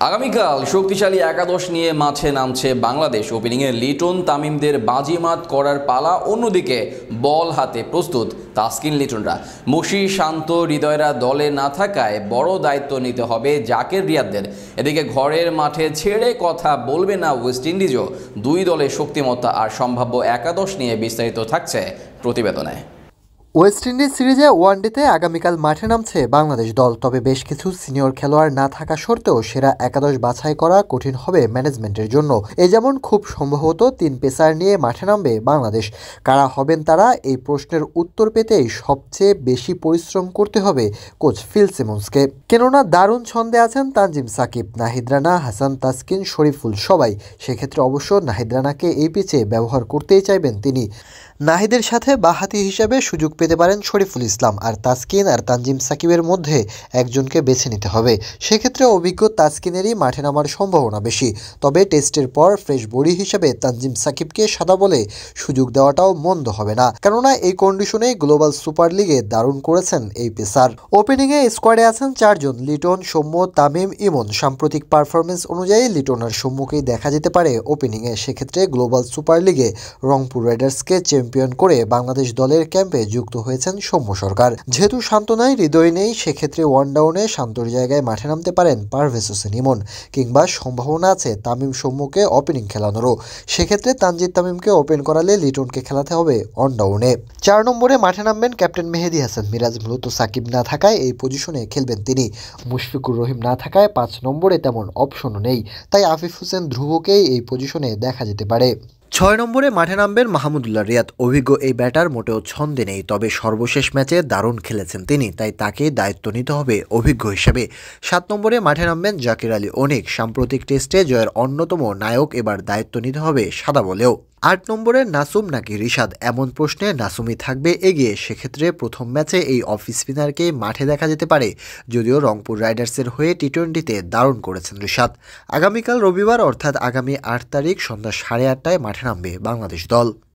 আগামীকাল শক্তিশালী একাদশ নিয়ে মাঠে নামছে বাংলাদেশ। ওপেনিংয়ে লিটন তামিমদের বাজিমাত করার পালা। অন্যদিকে বল হাতে প্রস্তুত তাসকিন লিটনরা। মুশি শান্ত হৃদয়রা দলে না থাকায় বড় দায়িত্ব নিতে হবে জাকের রিয়াদদের। এদিকে ঘরের মাঠে ছেড়ে কথা বলবে না ওয়েস্ট ইন্ডিজও। দুই দলের শক্তিমত্তা আর সম্ভাব্য একাদশ নিয়ে বিস্তারিত থাকছে প্রতিবেদনে। ওয়েস্ট ইন্ডিজ সিরিজে ওয়ানডেতে আগামীকাল মাঠে নামছে বাংলাদেশ দল। তবে বেশ কিছু সিনিয়র খেলোয়াড় না থাকা সত্ত্বেও সেরা একাদশ বাছাই করা কঠিন হবে ম্যানেজমেন্টের জন্য। যেমন খুব সম্ভবত 3 পেসার নিয়ে মাঠে নামবে বাংলাদেশ। কারা হবেন তারা, এই প্রশ্নের উত্তর পেতেই সবচেয়ে বেশি পরিশ্রম করতে হবে কোচ ফিল সিমন্সকে। কেননা দারুণ ছন্দে আছেন তানজিম সাকিব, নাহিদ রানা, হাসান তাসকিন, শরীফুল সবাই। সেক্ষেত্রে অবশ্য নাহিদ রানাকে এই পিচে ব্যবহার করতেই চাইবেন তিনি। নাহিদের সাথে বাঁহাতি হিসেবে সুযোগ পেতে পারেন শরীফুল ইসলাম, আর তাসকিন আর তানজিম সাকিবের মধ্যে একজনকে বেছে নিতে হবে। সেক্ষেত্রে অভিজ্ঞ তাসকিনেরই মাঠে নামার সম্ভাবনা বেশি। তবে টেস্টের পর ফ্রেশ বডি হিসেবে তানজিম সাকিবকে সাদা বলে সুযোগ দেওয়াটাও মন্দ হবে না, কেননা এই কন্ডিশনে গ্লোবাল সুপার লিগে দারুণ করেছেন এই পেসার। ওপেনিংয়ে স্কোয়াডে আছেন 4 জন: লিটন, সৌম্য, তামিম, ইমন। সাম্প্রতিক পারফরমেন্স অনুযায়ী লিটন আর সৌম্যকেই দেখা যেতে পারে ওপেনিংয়ে। সেক্ষেত্রে গ্লোবাল সুপার লিগে রংপুর রাইডার্সকে চ্যাম্পিয়ন করে বাংলাদেশ দলের ক্যাম্পে যুক্ত হয়েছেন সৌম্য সরকার। যেহেতু শান্ত নাই, হৃদয় নেই, সেক্ষেত্রে ওয়ান ডাউনে শান্তর জায়গায় মাঠে নামতে পারেন পারভেজ হোসেন ইমন, কিংবা সম্ভাবনা আছে তামিম সৌম্যকে ওপেনিং খেলানোরও। সেক্ষেত্রে তানজিদ তামিমকে ওপেন করালে লিটনকে খেলাতে হবে অন ডাউনে। 4 নম্বরে মাঠে নামবেন ক্যাপ্টেন মেহেদী হাসান মিরাজ। মূলত সাকিব না থাকায় এই পজিশনে খেলবেন তিনি। মুশফিকুর রহিম না থাকায় 5 নম্বরে তেমন অপশনও নেই, তাই আফিফ হোসেন ধ্রুবকেই এই পজিশনে দেখা যেতে পারে। 6 নম্বরে মাঠে নামবেন মাহমুদুল্লাহ রিয়াদ। অভিজ্ঞ এই ব্যাটার মোটেও ছন্দে নেই, তবে সর্বশেষ ম্যাচে দারুণ খেলেছেন তিনি, তাই তাকেই দায়িত্ব নিতে হবে অভিজ্ঞ হিসেবে। 7 নম্বরে মাঠে নামবেন জাকির আলী অনিক। সাম্প্রতিক টেস্টে জয়ের অন্যতম নায়ক, এবার দায়িত্ব নিতে হবে সাদা বলেও। 8 নম্বরে নাসুম নাকি রিশাদ, এমন প্রশ্নে নাসুমই থাকবে এগিয়ে। সেক্ষেত্রে প্রথম ম্যাচে এই অফ স্পিনারকেই মাঠে দেখা যেতে পারে, যদিও রংপুর রাইডার্সের হয়ে টি-20তে দারুণ করেছেন রিশাদ। আগামীকাল রবিবার অর্থাৎ আগামী 8 তারিখ সন্ধ্যা 8:30টায় মাঠে নামবে বাংলাদেশ দল।